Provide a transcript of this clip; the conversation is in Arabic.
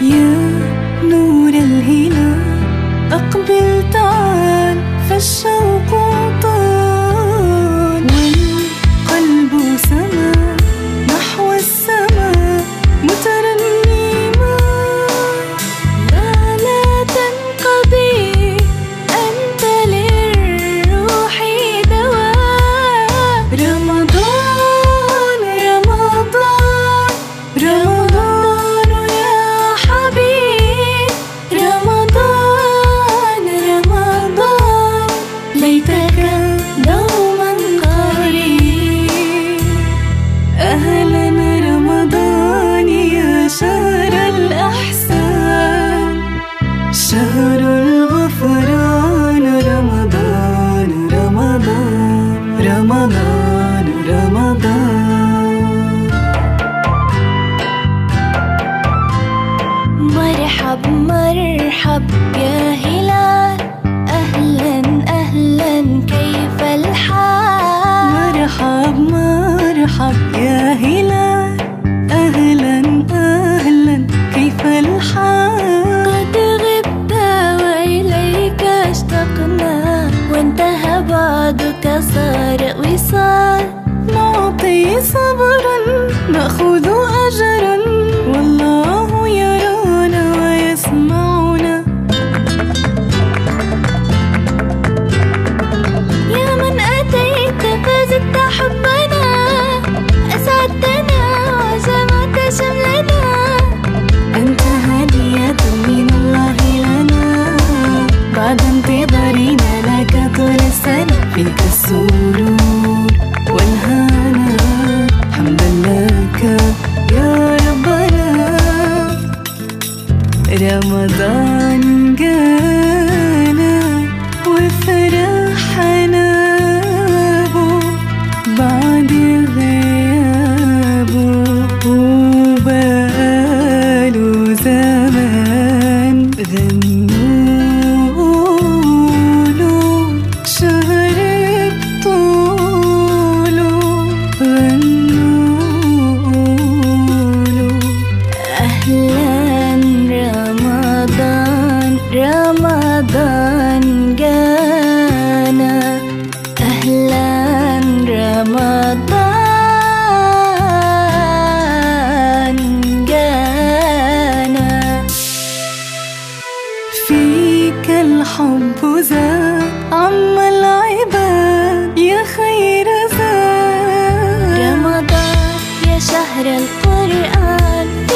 يا نور الهلال أقبل تعال فالشوق طال، والقلب سما نحو السماء مترنما. لا تنقضي أنت للروح دواء. رمضان رمضان رمضان يا حبيب، رمضان رمضان ليتك دوما قريب. أهلا رمضان يا شهر الأحسان، شهر الغفران. رمضان رمضان رمضان رمضان. مرحب مرحب يا هلال، أهلا أهلا كيف الحال؟ مرحب مرحب يا هلال، أهلا أهلا كيف الحال؟ قد غبت وإليك اشتقنا، وانتهى بعدك صار وصال. نعطي صبرا نأخذ أجرا، والله يرانا ويسمعنا. يا من أتيت فزدت حبنا، أسعدتنا وجمعت شملنا. أنت هدية من الله لنا، بعد انتظارنا لك طول السنة. فيك السرور والهنا، حمدا لك يا ربنا. رمضان جانا وفرحنا بو بعد غيابه، وبقاله زمان. غنوله شهر بطوله، غنوله أهلا رمضان رمضان جانا، أهلا رمضان جانا. فيك الحب زاد عم العباد يا خير زاد. رمضان يا شهر القرآن،